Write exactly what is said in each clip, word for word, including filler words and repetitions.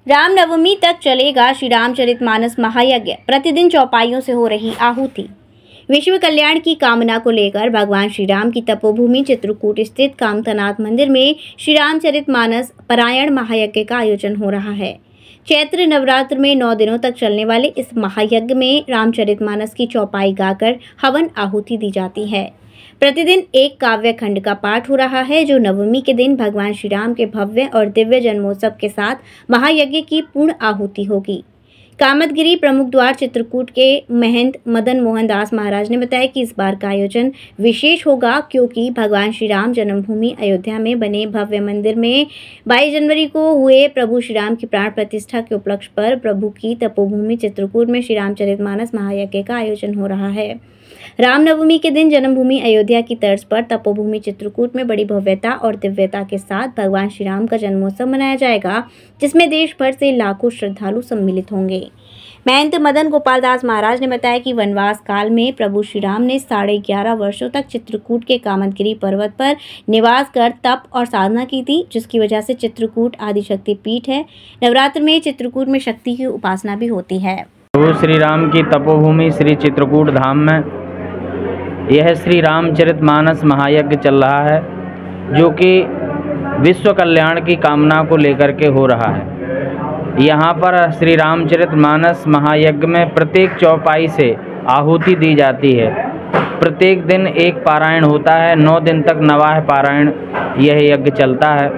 रामनवमी तक चलेगा श्री रामचरितमानस महायज्ञ। प्रतिदिन चौपाइयों से हो रही आहुति। विश्व कल्याण की कामना को लेकर भगवान श्री राम की तपोभूमि चित्रकूट स्थित कामतानाथ मंदिर में श्री रामचरितमानस पारायण महायज्ञ का आयोजन हो रहा है। चैत्र नवरात्र में नौ दिनों तक चलने वाले इस महायज्ञ में रामचरितमानस की चौपाई गाकर हवन आहुति दी जाती है। प्रतिदिन एक काव्य खंड का पाठ हो रहा है, जो नवमी के दिन भगवान श्री राम के भव्य और दिव्य जन्मोत्सव के साथ महायज्ञ की पूर्ण आहुति होगी। कामदगिरी प्रमुख द्वार चित्रकूट के महंत मदन मोहन दास महाराज ने बताया कि इस बार का आयोजन विशेष होगा, क्योंकि भगवान श्री राम जन्मभूमि अयोध्या में बने भव्य मंदिर में बाईस जनवरी को हुए प्रभु श्री राम की प्राण प्रतिष्ठा के उपलक्ष्य पर प्रभु की तपोभूमि चित्रकूट में श्री रामचरितमानस महायज्ञ का आयोजन हो रहा है। रामनवमी के दिन जन्मभूमि अयोध्या की तर्ज पर तपोभूमि चित्रकूट में बड़ी भव्यता और दिव्यता के साथ भगवान श्री राम का जन्मोत्सव मनाया जाएगा, जिसमें देश भर से लाखों श्रद्धालु सम्मिलित होंगे। महंत मदन गोपाल दास महाराज ने बताया कि वनवास काल में प्रभु श्री राम ने साढ़े ग्यारह वर्षों तक चित्रकूट के कामदगिरी पर्वत पर निवास कर तप और साधना की थी, जिसकी वजह से चित्रकूट आदिशक्ति पीठ है। नवरात्र में चित्रकूट में शक्ति की उपासना भी होती है। प्रभु श्री राम की तपोभूमि श्री चित्रकूट धाम में यह श्री रामचरितमानस महायज्ञ चल रहा है, जो कि विश्व कल्याण की कामना को लेकर के हो रहा है। यहाँ पर श्री रामचरितमानस महायज्ञ में प्रत्येक चौपाई से आहुति दी जाती है। प्रत्येक दिन एक पारायण होता है। नौ दिन तक नवाह पारायण यह यज्ञ चलता है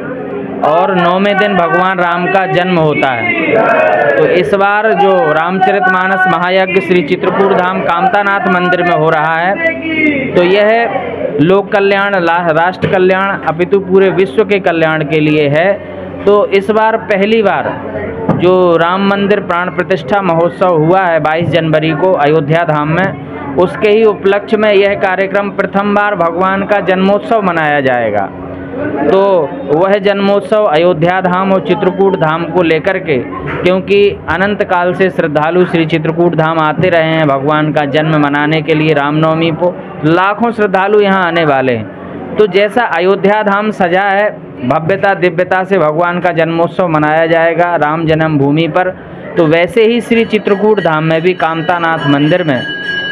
और नौवें दिन भगवान राम का जन्म होता है। तो इस बार जो रामचरितमानस महायज्ञ श्री चित्रकूट धाम कामतानाथ मंदिर में हो रहा है, तो यह लोक कल्याण, राष्ट्र कल्याण, अपितु पूरे विश्व के कल्याण के लिए है। तो इस बार पहली बार जो राम मंदिर प्राण प्रतिष्ठा महोत्सव हुआ है बाईस जनवरी को अयोध्या धाम में, उसके ही उपलक्ष्य में यह कार्यक्रम प्रथम बार भगवान का जन्मोत्सव मनाया जाएगा। तो वह जन्मोत्सव अयोध्या धाम और चित्रकूट धाम को लेकर के, क्योंकि अनंत काल से श्रद्धालु श्री चित्रकूट धाम आते रहे हैं भगवान का जन्म मनाने के लिए। रामनवमी को लाखों श्रद्धालु यहाँ आने वाले हैं। तो जैसा अयोध्या धाम सजा है, भव्यता दिव्यता से भगवान का जन्मोत्सव मनाया जाएगा राम जन्मभूमि पर, तो वैसे ही श्री चित्रकूट धाम में भी कामतानाथ मंदिर में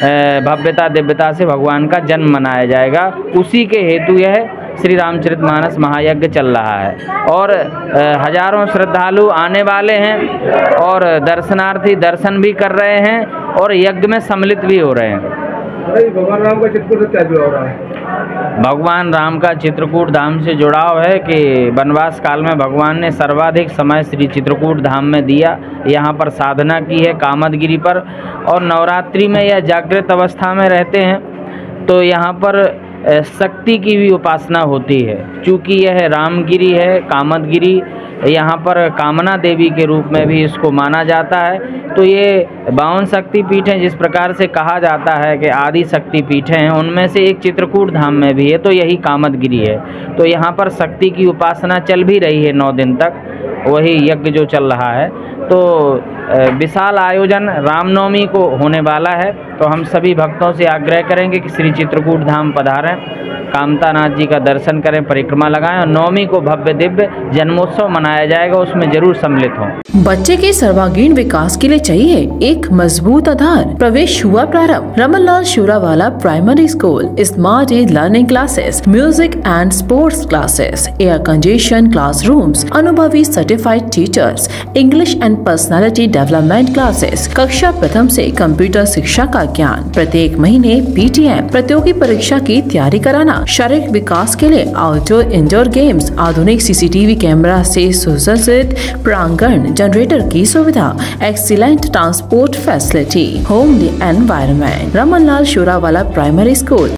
भव्यता दिव्यता से भगवान का जन्म मनाया जाएगा। उसी के हेतु यह श्री रामचरितमानस महायज्ञ चल रहा है और हजारों श्रद्धालु आने वाले हैं और दर्शनार्थी दर्शन भी कर रहे हैं और यज्ञ में सम्मिलित भी हो रहे हैं। भगवान राम का चित्रकूट से क्या जुड़ाव रहा है? भगवान राम का चित्रकूट धाम से जुड़ाव है कि वनवास काल में भगवान ने सर्वाधिक समय श्री चित्रकूट धाम में दिया, यहाँ पर साधना की है कामदगिरी पर, और नवरात्रि में यह जागृत अवस्था में रहते हैं। तो यहाँ पर शक्ति की भी उपासना होती है। चूँकि यह रामगिरी है, कामदगिरी, यहाँ पर कामना देवी के रूप में भी इसको माना जाता है। तो ये बावन शक्ति पीठ हैं, जिस प्रकार से कहा जाता है कि आदि शक्ति पीठ हैं, उनमें से एक चित्रकूट धाम में भी है, तो यही कामदगिरी है। तो यहाँ पर शक्ति की उपासना चल भी रही है नौ दिन तक, वही यज्ञ जो चल रहा है। तो विशाल आयोजन रामनवमी को होने वाला है। तो हम सभी भक्तों से आग्रह करेंगे कि श्री चित्रकूट धाम पधारें, कामतानाथ जी का दर्शन करें, परिक्रमा लगाएं और नवमी को भव्य दिव्य जन्मोत्सव मनाया जाएगा, उसमें जरूर सम्मिलित हों। बच्चे के सर्वांगीण विकास के लिए चाहिए एक मजबूत आधार। प्रवेश हुआ प्रारंभ। Ramanlal Shurawala primary school, smart edge learning classes, music and sports classes, air condition classrooms, अनुभवी certified teachers, English and personality development classes, कक्षा प्रथम से कंप्यूटर शिक्षा का ज्ञान, प्रत्येक महीने पीटीएम प्रतियोगी परीक्षा की तैयारी कराना, शारीरिक विकास के लिए आउटडोर इंडोर गेम्स, आधुनिक सीसीटीवी कैमरा से सुसज्जित प्रांगण, जनरेटर की सुविधा, excellent transport facility, homely environment. Ramanlal Shurawala primary school.